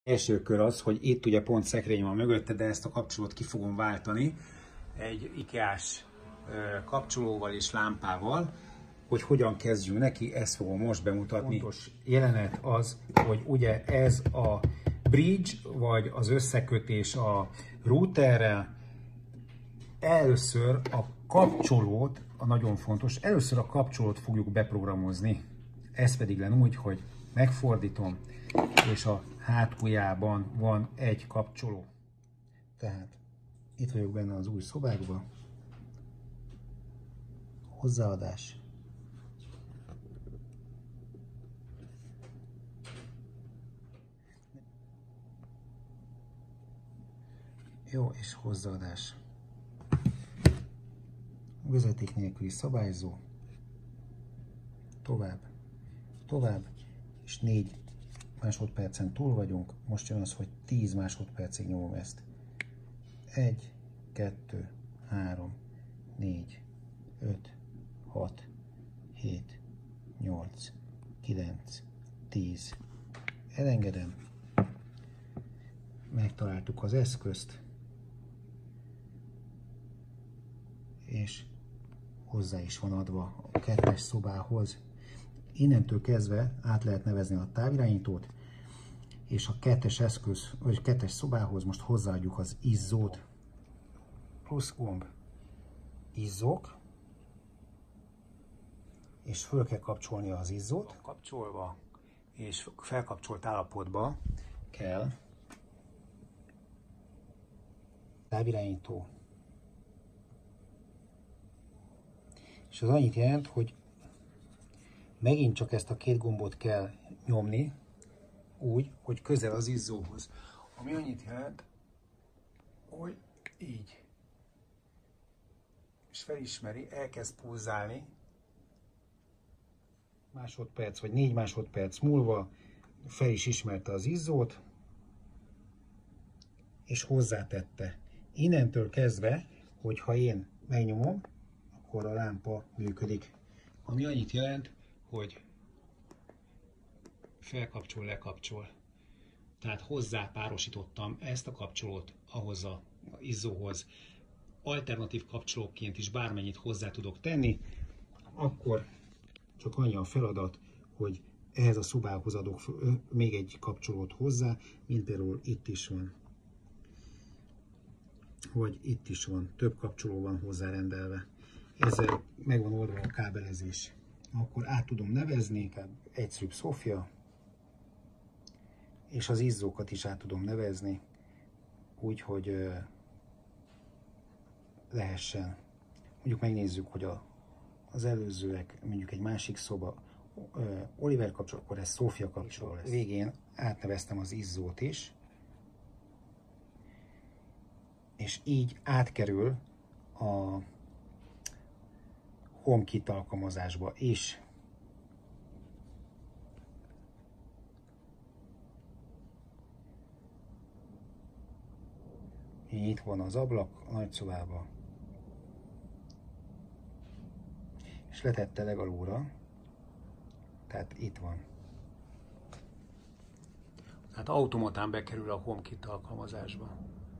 Első kör az, hogy itt ugye pont szekrény van mögötte, de ezt a kapcsolót ki fogom váltani egy IKEA-s kapcsolóval és lámpával. Hogy hogyan kezdjünk neki, ezt fogom most bemutatni. Fontos jelenet az, hogy ugye ez a bridge, vagy az összekötés a routerrel. Először a kapcsolót, nagyon fontos, először a kapcsolót fogjuk beprogramozni. Ez pedig lenne úgy, hogy megfordítom, és a hátuljában van egy kapcsoló. Tehát itt vagyok benne az új szobákban. Hozzáadás. Jó, és hozzáadás. Vezeték nélküli szabályzó. Tovább, és 4 másodpercen túl vagyunk. Most jön az, hogy 10 másodpercig nyomom ezt. 1, 2, 3, 4, 5, 6, 7, 8, 9, 10. Elengedem. Megtaláltuk az eszközt. És hozzá is van adva a 2-es szobához. Innentől kezdve át lehet nevezni a távirányítót, és a 2-es eszköz, vagy 2-es szobához most hozzáadjuk az izzót. Plusz gomb. Izzók. És föl kell kapcsolni az izzót. Kapcsolva és felkapcsolt állapotba kell távirányító. És az annyit jelent, hogy megint csak ezt a 2 gombot kell nyomni, úgy, hogy közel az izzóhoz. Ami annyit jelent, hogy így. És felismeri, elkezd pulzálni. Másodperc vagy 4 másodperc múlva fel is ismerte az izzót, és hozzátette. Innentől kezdve, hogyha én megnyomom, akkor a lámpa működik. Ami annyit jelent, hogy felkapcsol, lekapcsol. Tehát hozzá párosítottam ezt a kapcsolót ahhoz az izzóhoz. Alternatív kapcsolóként is bármennyit hozzá tudok tenni, akkor csak annyi a feladat, hogy ehhez a szobához adok még egy kapcsolót hozzá, mint például itt is van. Vagy itt is van, több kapcsoló van hozzárendelve. Ezzel meg van oldva a kábelezés. Akkor át tudom nevezni, egyszerűbb Sofia, és az izzókat is át tudom nevezni, úgy, hogy lehessen. Mondjuk megnézzük, hogy az előzőek, mondjuk egy másik szoba, Oliver kapcsol, akkor ez Sofia kapcsoló lesz. Végén átneveztem az izzót is, és így átkerül a HomeKit alkalmazásba is. Itt van az ablak a nagyszobában. És letette legalóra, tehát itt van. Tehát automatán bekerül a HomeKit alkalmazásba.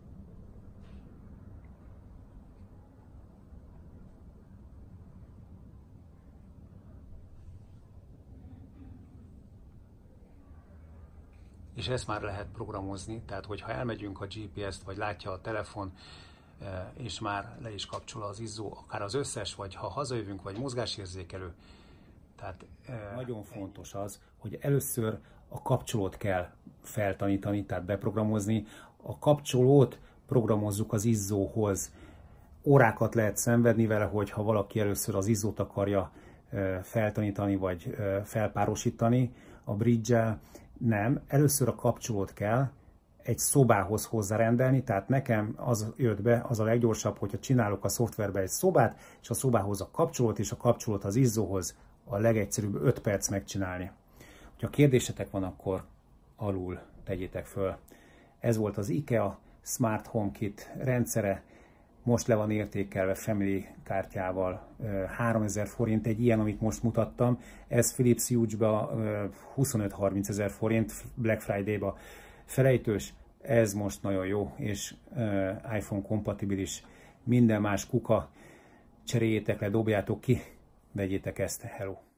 És ezt már lehet programozni, tehát hogyha elmegyünk a GPS-t, vagy látja a telefon, és már le is kapcsol az izzó, akár az összes, vagy ha hazajövünk, vagy mozgásérzékelő. Tehát nagyon fontos az, hogy először a kapcsolót kell feltanítani, tehát beprogramozni. A kapcsolót programozzuk az izzóhoz. Órákat lehet szenvedni vele, hogyha valaki először az izzót akarja feltanítani, vagy felpárosítani a bridge-el. Nem, először a kapcsolót kell egy szobához hozzárendelni, tehát nekem az jött be, az a leggyorsabb, hogyha csinálok a szoftverbe egy szobát, és a szobához a kapcsolót, és a kapcsolót az izzóhoz a legegyszerűbb 5 perc megcsinálni. Ha kérdésetek van, akkor alul tegyétek föl. Ez volt az IKEA Smart HomeKit rendszere, most le van értékelve Family kártyával 3000 forint, egy ilyen, amit most mutattam. Ez Philips Hue-ba 25-30 ezer forint, Black Friday-ba felejtős, ez most nagyon jó, és iPhone kompatibilis, minden más kuka, cseréljétek le, dobjátok ki, vegyétek ezt, hello!